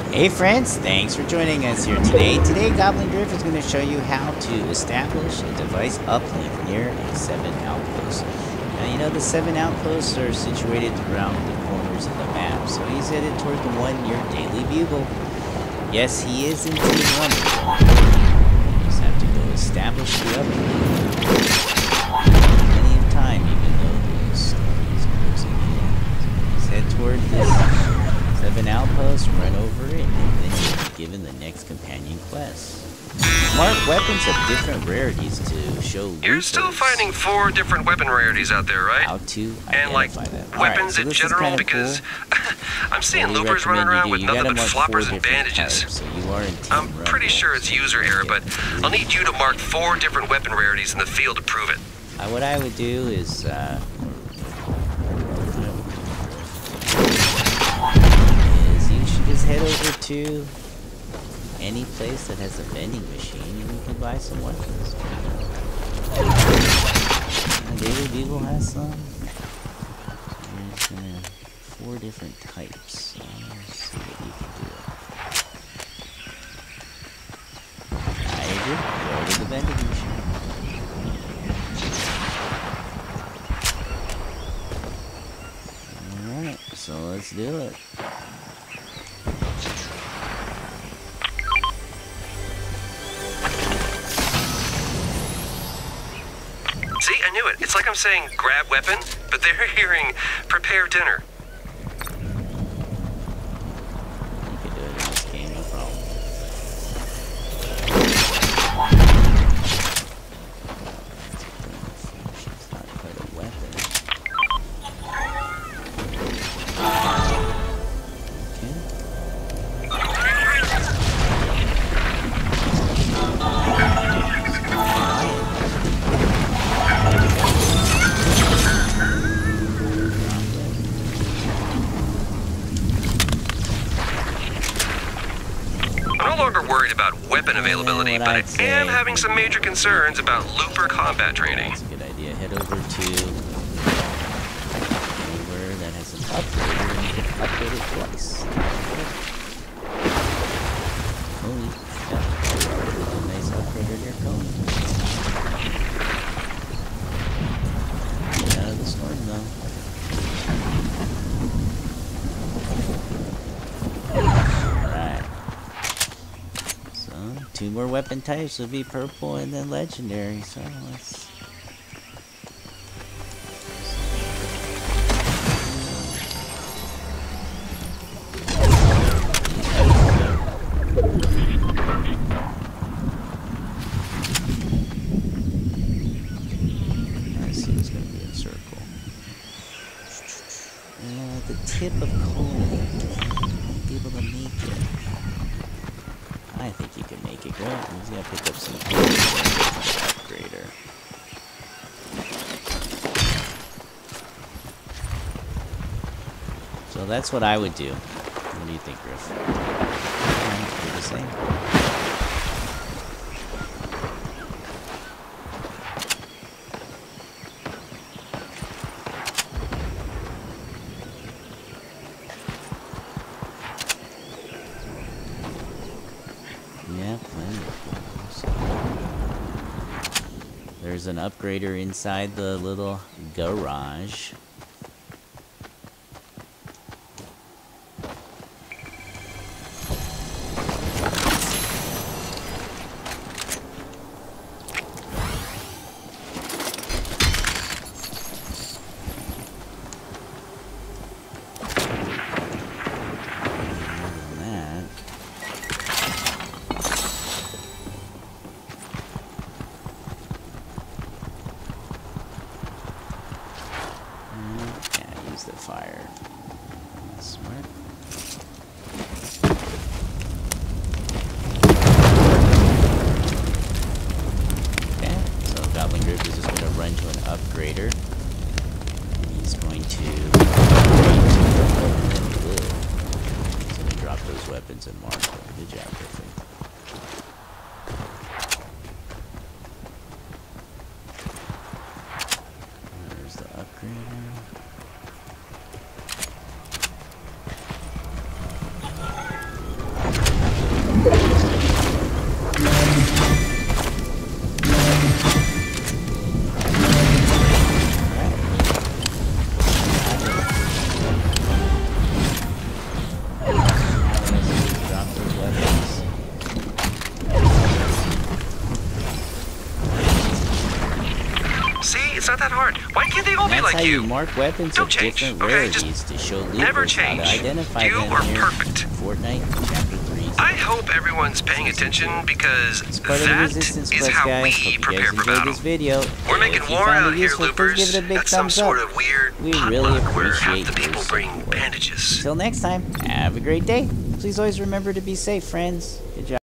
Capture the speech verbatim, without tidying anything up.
Hey friends, thanks for joining us here today. Today Goblin Griff is going to show you how to establish a device uplink near a seven outpost. Now you know the seven outposts are situated around the corners of the map, so he's headed toward the one near Daily Bugle. Yes, he is in Team one. You just have to go establish the uplink. Plenty of time, even though he's closing in. Just head toward this seven outposts, run over it, and then you'll be given the next companion quest. Mark weapons of different rarities to show You're loopers still finding four different weapon rarities out there, right? how to And like identify them. weapons Alright, so in this is general, kinda because cool. I'm seeing What we loopers running recommend around you with do, you nothing gotta but mark four floppers and different bandages. types, so you are in Team I'm Run. pretty sure it's user error, but I'll need you to mark four different weapon rarities in the field to prove it. Uh, what I would do is, uh, is you should just head over to any place that has a vending machine and you can buy some weapons. And Daily Bugle has some. There's uh, four different types. So let's see what you can do. I agree. Go to the vending machine. Alright, so let's do it. See, I knew it. It's like I'm saying grab weapon, but they're hearing prepare dinner. You can do it in this game, no problem. It's not quite a weapon. I'm no longer worried about weapon availability, what but I I'd say- am having some major concerns about looper combat training. That's a good idea. Head over to anywhere that has an upgrader and you can upgrade it twice. Holy, yeah. A nice upgrader near Coney. Get out of the storm though. Alright. So, two more weapon types would be purple and then legendary, so let's... Let's see what's going to be in circle. Uh, the tip of Coney. Won't be able to make it. I think you can make it. Go ahead. He's gonna pick up some upgrader. So that's what I would do. What do you think, Griff? Yeah, do the same. Yeah, plenty of those. There's an upgrader inside the little garage. The fire. Smart. Okay, so Goblin Griff is just going to run to an upgrader. And he's going to He's going to drop those weapons and mark them. Good job, Griffin. There's the upgrader. not that hard. Why can't they all And be that's like how you you? mark weapons Don't of change, different okay? rarities Just to show never looters how change. to identify You them are here perfect. in Fortnite Chapter three. I hope everyone's paying attention because It's part of the that Resistance is Quest, how guys. we Hope you prepare guys for enjoyed battle. this video. We're And making if you war found out it here, useful, please give loopers. it a big That's some thumbs sort up. of weird We really potluck where half appreciate the your people bring support. bandages. Until next time, have a great day. Please always remember to be safe, friends. Good job.